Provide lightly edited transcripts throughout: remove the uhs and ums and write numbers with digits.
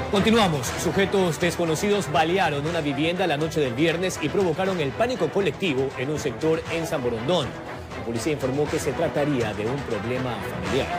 Continuamos. Sujetos desconocidos balearon una vivienda la noche del viernes y provocaron el pánico colectivo en un sector en San Borondón. La policía informó que se trataría de un problema familiar.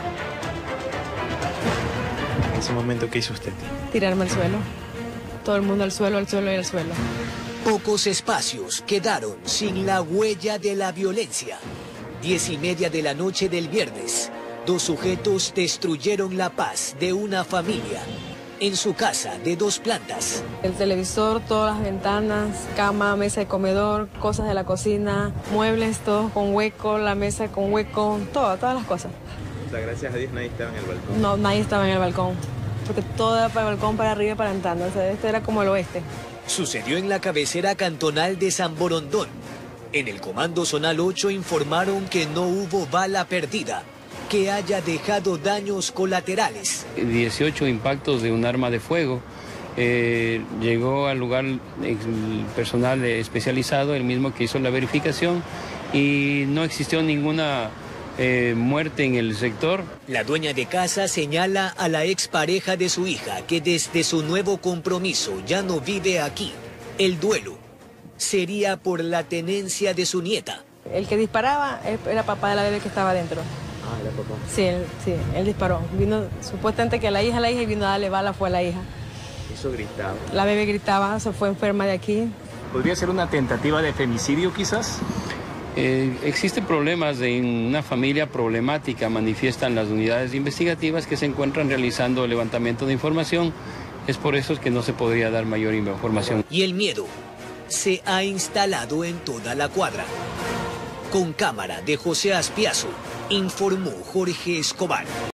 En ese momento, ¿qué hizo usted? Tirarme al suelo. Todo el mundo al suelo, al suelo y al suelo. Pocos espacios quedaron sin la huella de la violencia. 10:30 de la noche del viernes, dos sujetos destruyeron la paz de una familia en su casa de 2 plantas. El televisor, todas las ventanas, cama, mesa de comedor, cosas de la cocina, muebles todos con hueco, la mesa con hueco, todas las cosas. O sea, gracias a Dios nadie estaba en el balcón. No, nadie estaba en el balcón, porque todo era para el balcón, para arriba y para ventana. O sea, este era como el oeste. Sucedió en la cabecera cantonal de San Borondón. En el Comando Zonal 8 informaron que no hubo bala perdida, que haya dejado daños colaterales. 18 impactos de un arma de fuego. Llegó al lugar el personal especializado, el mismo que hizo la verificación, y no existió ninguna muerte en el sector. La dueña de casa señala a la expareja de su hija que desde su nuevo compromiso ya no vive aquí. El duelo sería por la tenencia de su nieta. El que disparaba era papá de la bebé que estaba adentro. Ah, era papá. Sí, él disparó. Vino supuestamente que a la hija y vino a darle bala fue a la hija. Eso gritaba. La bebé gritaba, se fue enferma de aquí. ¿Podría ser una tentativa de femicidio quizás? Existen problemas en una familia problemática, manifiestan las unidades investigativas que se encuentran realizando el levantamiento de información. Es por eso que no se podría dar mayor información. Y el miedo se ha instalado en toda la cuadra. Con cámara de José Aspiazo, informó Jorge Escobar.